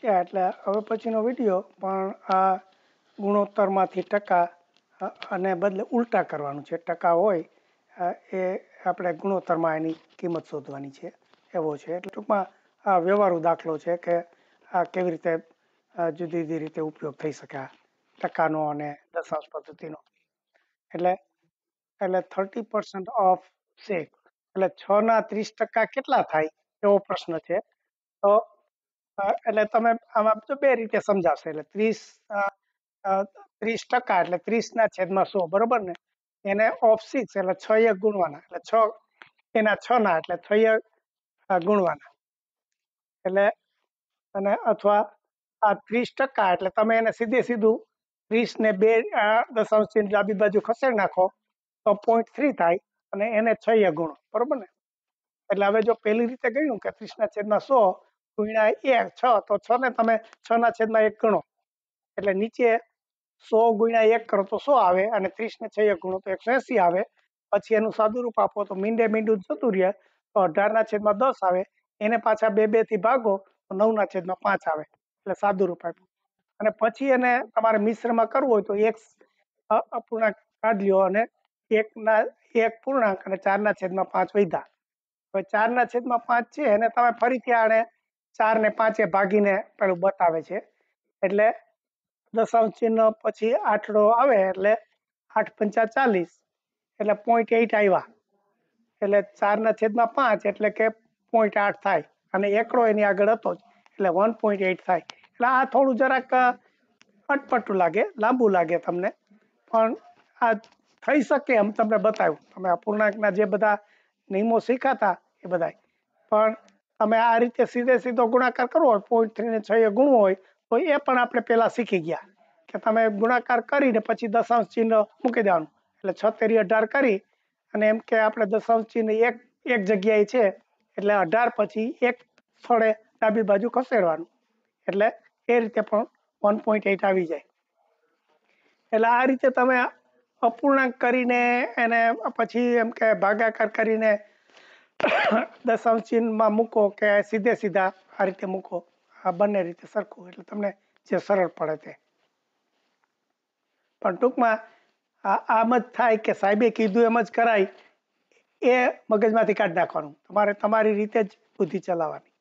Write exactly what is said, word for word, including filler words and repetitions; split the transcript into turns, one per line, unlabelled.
યા એટલે હવે પછીનો વિડીયો પણ આ ગુણોત્તરમાંથી ટકા અને બદલે ઉલટા કરવાનું છે. ટકા હોય એ આપણે ગુણોત્તરમાં એની કિંમત શોધવાની છે એવો છે. એટલે ટૂંકમાં આ વ્યવહારુ દાખલો છે કે આ કેવી રીતે જુદી જુદી રીતે ઉપયોગ થઈ શકે આ ટકાનો અને દશાંશ પદ્ધતિનો. એટલે એટલે થર્ટી પર્સન્ટ ઓફ સેક એટલે છ ના ત્રીસ ટકા કેટલા થાય એવો પ્રશ્ન છે. તો એટલે તમે આમાં તો બે રીતે સમજાવશે. એટલે ત્રીસ ત્રીસ ટકા એટલે ત્રીસ ના છેદમાં સો, બરોબર ને? એને ઓફ સિક્સ એટલે છ એક ગુણવાના, એટલે છ એના છ ના એટલે છ એક ગુણવાના. એટલે અને અથવા આ ત્રીસ ટકા એટલે તમે એને સીધે સીધું ત્રીસ ને બે દશાંશ ચિહ્ન ડાબી બાજુ ખસેડી નાખો તો પોઈન્ટ થ્રી થાય અને એને છ એ ગુણો, બરોબર ને? એટલે હવે જો પેલી રીતે ગણ્યું કે ત્રીસ ના છેદમાં સો ગુણ્યા એક છ, તો છ ને તમે છ ના છેદમાં એક ગણો એટલે નીચે સો ગુણ્યા એક કરો તો સો આવે અને ત્રીસ ને છ એક ગુણો તો એકસો એસી આવે. પછી એનું સાદું રૂપ આપો તો મીંડે મીંડું જતું રહે તો અઢાર ના છેદમાં દસ આવે. એને પાછા બે બે થી ભાગો તો નવ ના છેદમાં પાંચ આવે એટલે સાદું રૂપ આપ્યું. અને પછી એને તમારે મિશ્રમાં કરવું હોય તો એક અપૂર્ણાંક કાઢી લ્યો અને એક ના એક પૂર્ણાંક અને ચાર ના છેદમાં પાંચ વધ્યા. હવે ચાર ના છેદમાં પાંચ છે એને તમે ફરીથી આને ચાર ને પાંચે ભાગીને પેલું બતાવે છે. એટલે દશાંશ ચિહ્ન પછી આઠડો આવે એટલે આઠ પંચા ચાલીસ એટલે પોઈન્ટ એઇટ આવ્યા. એટલે ચાર ના છેદમાં પાંચ એટલે કે પોઈન્ટ આઠ થાય અને એકડો એની આગળ હતો જ એટલે વન પોઈન્ટ એઇટ થાય. એટલે આ થોડું જરાક અટપટું લાગે, લાંબુ લાગે તમને, પણ આ થઈ શકે એમ તમને બતાવ્યું. તમે અપૂર્ણાંકના જે બધા નિયમો શીખાતા એ બધા, પણ તમે આ રીતે સીધે સીધો ગુણાકાર કરવો હોય પોઈન્ટ થ્રી ને છ એ ગુણવો હોય તો એ પણ આપણે પહેલા શીખી ગયા કે તમે ગુણાકાર કરીને પછી દશાંશ ચિહ્ન મૂકી દેવાનું. એટલે છ તેરી અઢાર કરી અને એમ કે આપણે દશાંશ ચિહ્ન એક એક જગ્યાએ છે એટલે અઢાર પછી એક સ્થળે ડાબી બાજુ ખસેડવાનું એટલે એ રીતે પણ વન પોઈન્ટ એઇટ આવી જાય. એટલે આ રીતે તમે અપૂર્ણાંક કરીને એને પછી એમ કે ભાગાકાર કરીને દશાંશ ચિહ્નમાં મૂકો કે સીધે સીધા આ રીતે મૂકો, આ બંને રીતે સરખું એટલે તમને જે સરળ પડે તે. પણ ટૂંકમાં આમ જ થાય કે સાહેબે કીધું એમ જ કરાય એ મગજમાંથી કાઢી નાખવાનું. તમારે તમારી રીતે જ બુદ્ધિ ચલાવવાની.